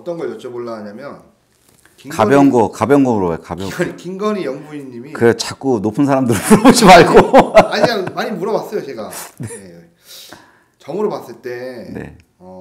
어떤 걸 여쭤보려 하냐면 가벼운 거 물어봐요. 가벼운 거. 김건희 영부인님이 그래 자꾸 높은 사람들 물어보지 말고. 아니 그냥 많이 물어봤어요 제가. 네. 점으로 봤을 때 네.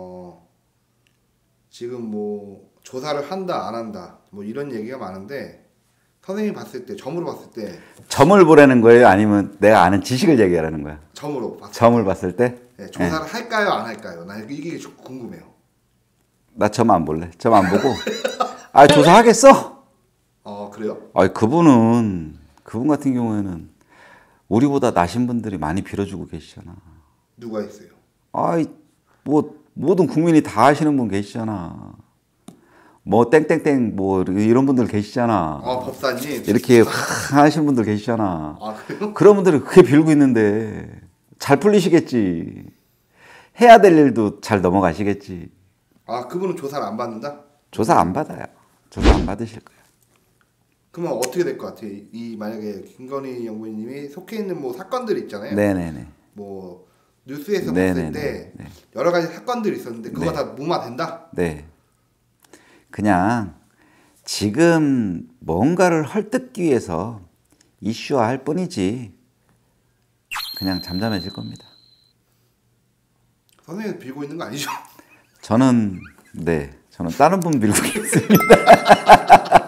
지금 뭐 조사를 한다 안 한다 뭐 이런 얘기가 많은데 선생님이 봤을 때 점으로 봤을 때 점을 보라는 거예요? 아니면 내가 아는 지식을 얘기하라는 거야? 점으로 봤을 점을 봤을 때? 네, 조사를 할까요 안 할까요? 나 이게 좀 궁금해요. 나 점 안 볼래. 점 안 보고. 아 조사하겠어? 그래요? 아 그분 같은 경우에는 우리보다 나신 분들이 많이 빌어주고 계시잖아. 누가 있어요? 아이 뭐 모든 국민이 다 아시는 분 계시잖아. 뭐 땡땡땡 뭐 이런 분들 계시잖아. 법사님 이렇게 하시는 분들 계시잖아. 그래요? 그런 분들이 그렇게 빌고 있는데 잘 풀리시겠지. 해야 될 일도 잘 넘어가시겠지. 그분은 조사를 안 받는다? 조사 안 받아요. 조사 안 받으실 거예요. 그러면 어떻게 될 것 같아요? 만약에 김건희 연구위님이 속해 있는 뭐 사건들 있잖아요. 네네네. 뭐 뉴스에서 봤을 때 여러 가지 사건들이 있었는데 그거 다 무마된다? 네. 그냥 지금 뭔가를 헐뜯기 위해서 이슈화할 뿐이지 그냥 잠잠해질 겁니다. 선생님 빌고 있는 거 아니죠? 저는 다른 분 빌고 있습니다.